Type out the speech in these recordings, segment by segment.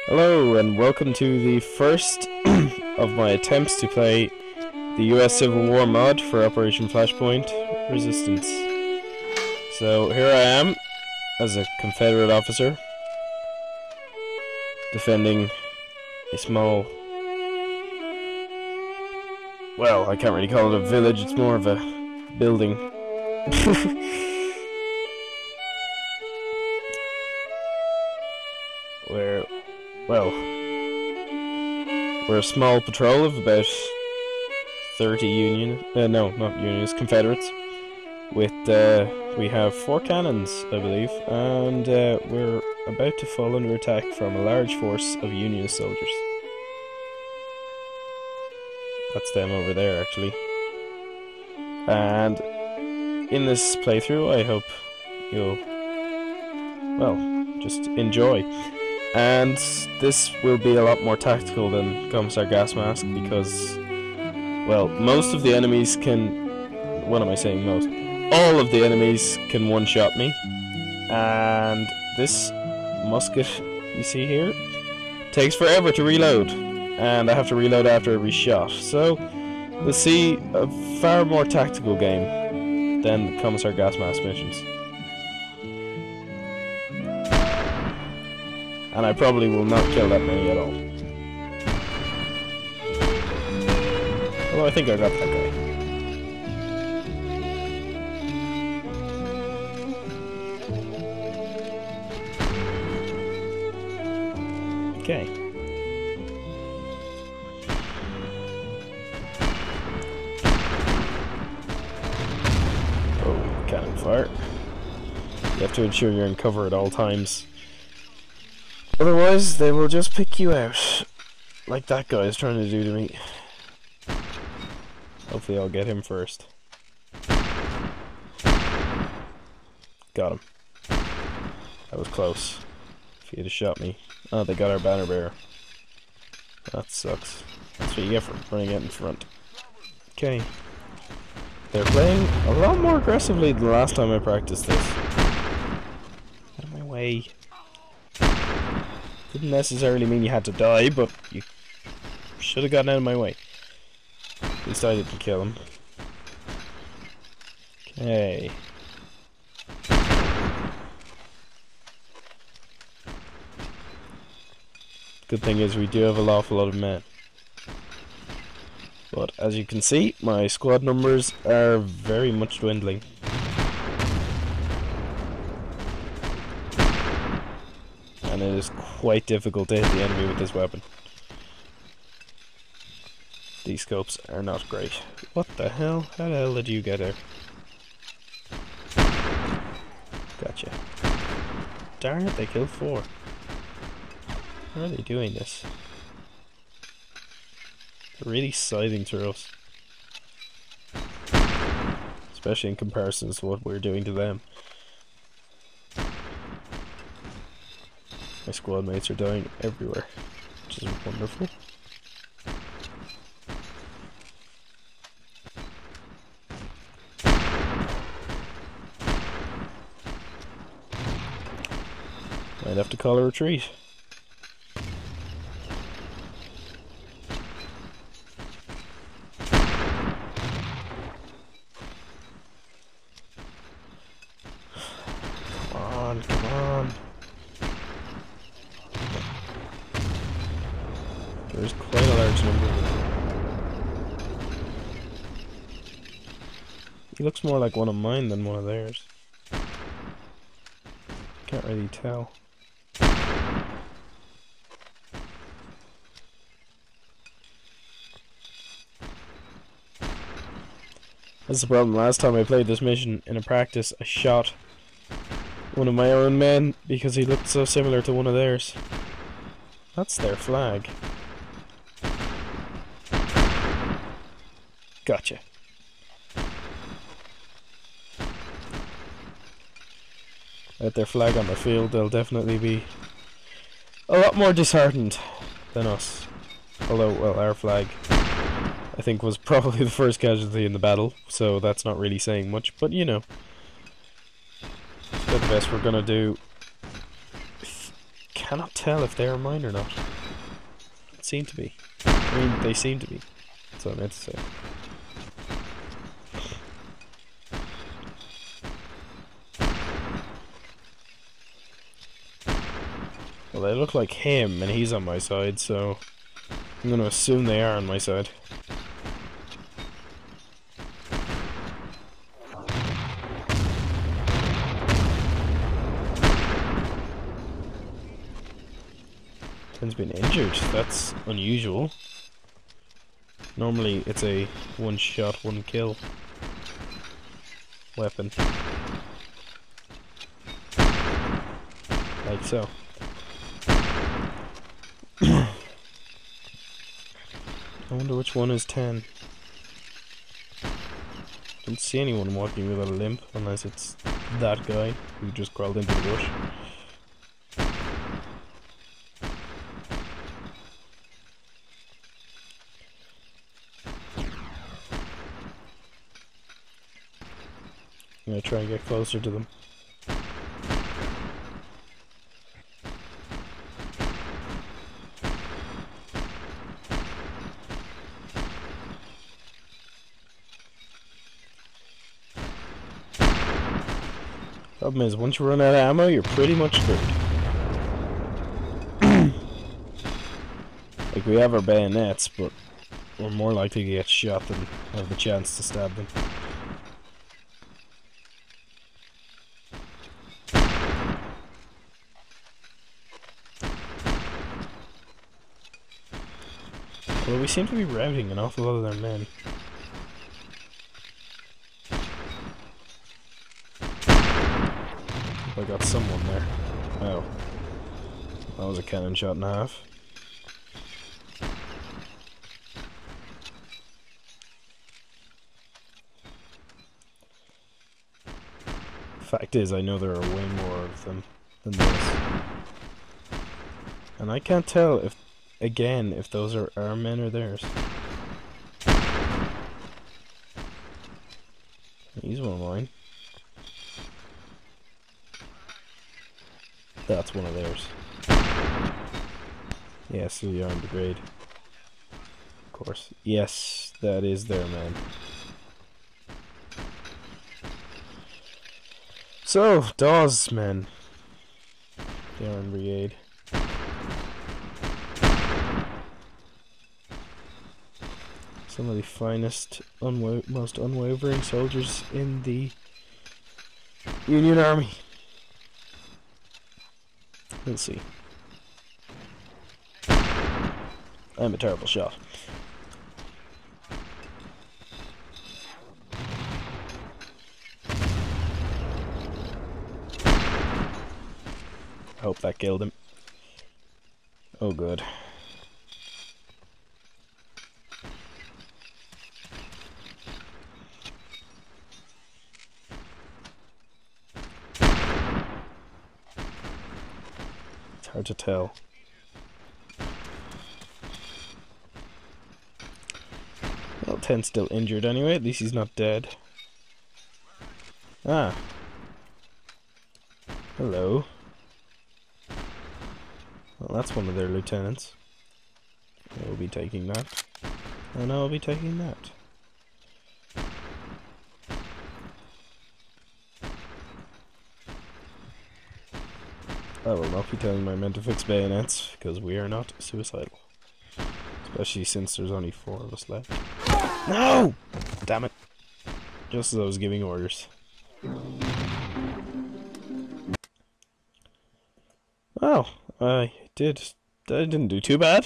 Hello and welcome to the first of my attempts to play the US Civil War mod for Operation Flashpoint Resistance. So here I am as a Confederate officer defending a small, well, I can't really call it a village, it's more of a building. Where, well, we're a small patrol of about 30 Confederates. With, we have 4 cannons, I believe, and we're about to fall under attack from a large force of Unionist soldiers. That's them over there, actually. And in this playthrough, I hope you'll, well, just enjoy. And this will be a lot more tactical than Commissar Gas Mask because, well, most of the enemies can... What am I saying most? All of the enemies can one-shot me. And this musket you see here takes forever to reload. And I have to reload after every shot. So, we'll see a far more tactical game than the Commissar Gas Mask missions. And I probably will not kill that many at all. Although I think I got that guy. Okay. Oh, cannon fire. You have to ensure you're in cover at all times. Otherwise, they will just pick you out, like that guy is trying to do to me. Hopefully I'll get him first. Got him. That was close. If he had shot me. Oh, they got our banner bearer. That sucks. That's what you get for running out in front. Okay. They're playing a lot more aggressively than the last time I practiced this. Out of my way. Didn't necessarily mean you had to die, but you should have gotten out of my way. At least I didn't kill him. Okay. Good thing is we do have an awful lot of men. But as you can see, my squad numbers are very much dwindling. And it is quite difficult to hit the enemy with this weapon. These scopes are not great. What the hell? How the hell did you get there? Gotcha. Darn it, they killed 4. How are they doing this? They're really scything through us. Especially in comparison to what we're doing to them. My squad mates are dying everywhere, which is wonderful. Might have to call a retreat. Come on. There's quite a large number. He looks more like one of mine than one of theirs. Can't really tell. That's the problem. Last time I played this mission in a practice, I shot one of my own men because he looked so similar to one of theirs. That's their flag. Gotcha. Without their flag on the field, they'll definitely be a lot more disheartened than us. Although, well, our flag, I think, was probably the first casualty in the battle, so that's not really saying much, but you know. That's the best we're gonna do. cannot tell if they are mine or not. It seem to be. I mean, they seem to be. That's what I meant to say. Well, they look like him, and he's on my side, so I'm gonna assume they are on my side. Ken's been injured. That's unusual. Normally, it's a one shot, one kill weapon. Like so. I wonder which one is 10. Don't see anyone walking with a limp unless it's that guy who just crawled into the bush. I'm gonna try and get closer to them. Problem is, once you run out of ammo, you're pretty much screwed. Like, we have our bayonets, but we're more likely to get shot than have the chance to stab them. Well, we seem to be routing an awful lot of their men. I got someone there. Oh. That was a cannon shot and a half. Fact is, I know there are way more of them than this. And I can't tell if, again, if those are our men or theirs. He's one of mine. That's one of theirs. Yes, the armed brigade. Of course. Yes, that is their man. So, Dawes men. The armed brigade. Some of the finest, most unwavering soldiers in the Union Army. We'll see. I'm a terrible shot. I hope that killed him. Oh, good. It's hard to tell. Well, 10's still injured anyway, at least he's not dead. Ah. Hello. Well, that's one of their lieutenants. I will be taking that. And I will be taking that. I will not be telling my men to fix bayonets, because we are not suicidal. Especially since there's only 4 of us left. No! Damn it. Just as I was giving orders. Well, I didn't do too bad.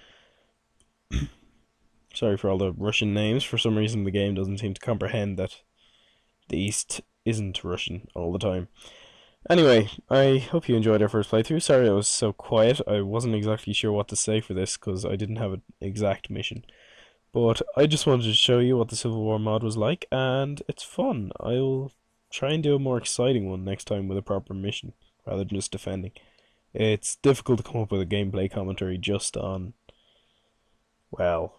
Sorry for all the Russian names. For some reason the game doesn't seem to comprehend that the East isn't Russian all the time. Anyway, I hope you enjoyed our first playthrough. Sorry I was so quiet. I wasn't exactly sure what to say for this because I didn't have an exact mission. But I just wanted to show you what the Civil War mod was like, and it's fun. I'll try and do a more exciting one next time with a proper mission, rather than just defending. It's difficult to come up with a gameplay commentary just on, well,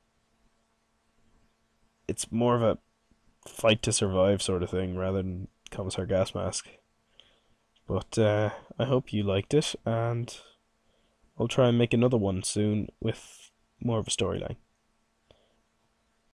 it's more of a fight to survive sort of thing rather than Commissar Gas Mask. But I hope you liked it, and I'll try and make another one soon with more of a storyline.